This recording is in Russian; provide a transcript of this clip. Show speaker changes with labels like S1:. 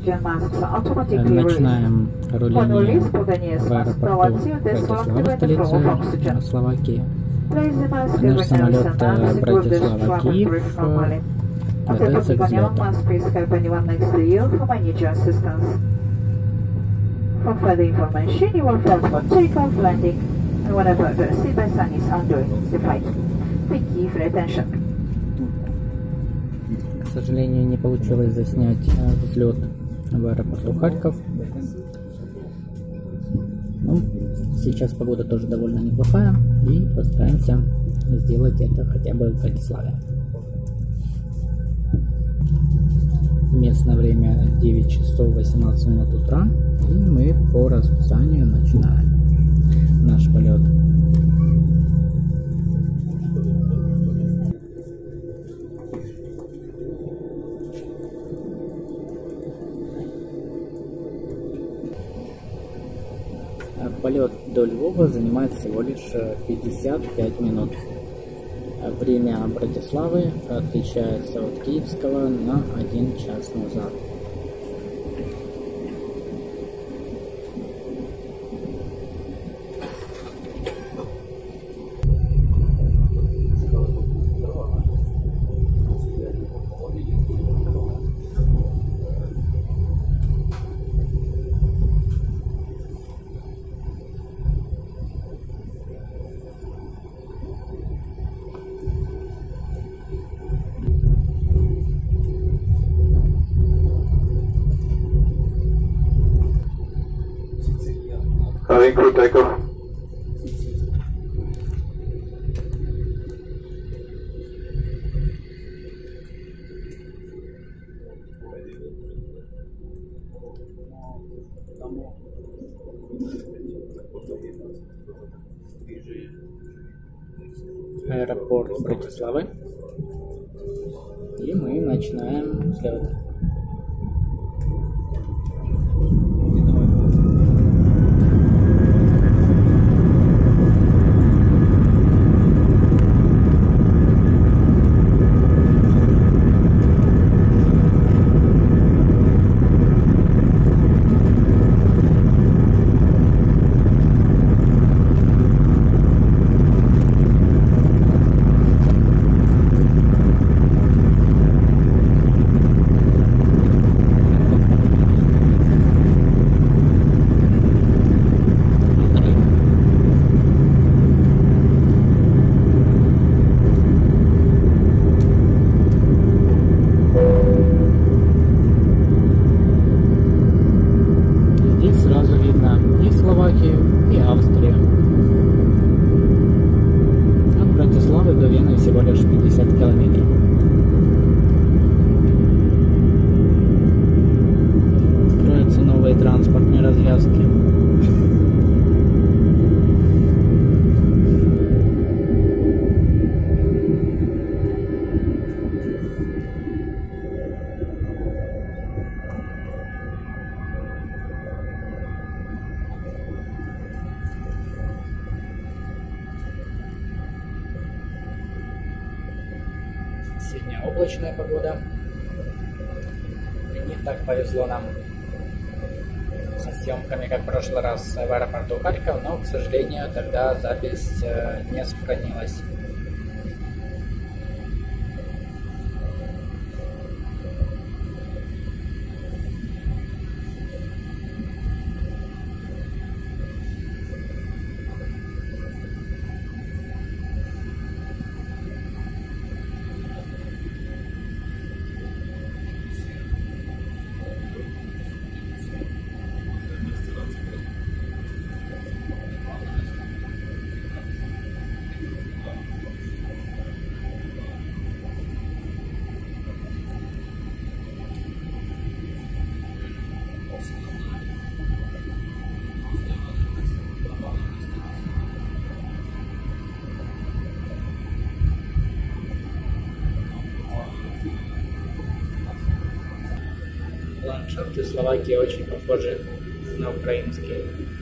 S1: Начинаем руление в аэропорту Братислава, столицы Словакии. Наш самолет Братислава-Киев готовится к взлету.
S2: For further information, you will press for takeoff, landing, and whenever the seatbelt sign is on during the flight. Thank you for your attention.
S1: К сожалению, не получилось заснять взлет в аэропорту Харьков. Ну, сейчас погода тоже довольно неплохая, и постараемся сделать это хотя бы в Братиславе. Местное время 9 часов 18 минут утра, и мы по расписанию начинаем наш полет. Полет до Львова занимает всего лишь 55 минут. Время Братиславы отличается от киевского на 1 час назад.
S3: Crew takeoff.
S1: Аэропорт Братиславы. И мы начинаем взлет. И Австрия. От Братиславы до Вены всего лишь 50 километров. Строятся новые транспортные развязки. Сегодня облачная погода. Не так повезло нам со съемками, как в прошлый раз в аэропорту Харьков, но, к сожалению, тогда запись не сохранилась. Ландшафты Словакии очень похожи на украинские.